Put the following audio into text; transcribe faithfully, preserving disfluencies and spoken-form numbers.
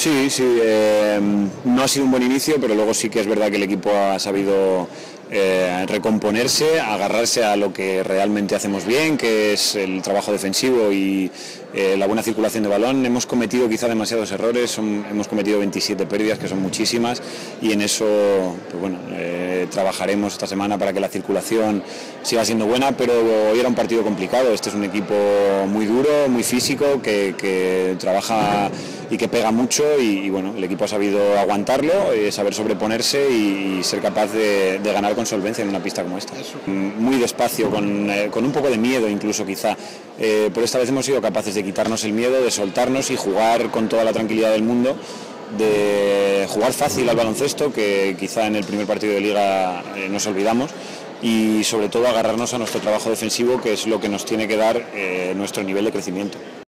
Sí, sí, eh, no ha sido un buen inicio, pero luego sí que es verdad que el equipo ha sabido eh, recomponerse, agarrarse a lo que realmente hacemos bien, que es el trabajo defensivo y eh, la buena circulación de balón. Hemos cometido quizá demasiados errores, son, hemos cometido veintisiete pérdidas, que son muchísimas, y en eso pues bueno, eh, trabajaremos esta semana para que la circulación siga siendo buena, pero hoy era un partido complicado. Este es un equipo muy duro, muy físico, que, que trabaja y que pega mucho y, y bueno, el equipo ha sabido aguantarlo, eh, saber sobreponerse y, y ser capaz de, de ganar con solvencia en una pista como esta. Muy despacio, con, eh, con un poco de miedo incluso quizá, eh, pero esta vez hemos sido capaces de quitarnos el miedo, de soltarnos y jugar con toda la tranquilidad del mundo, de jugar fácil al baloncesto, que quizá en el primer partido de Liga eh, nos olvidamos, y sobre todo agarrarnos a nuestro trabajo defensivo, que es lo que nos tiene que dar eh, nuestro nivel de crecimiento.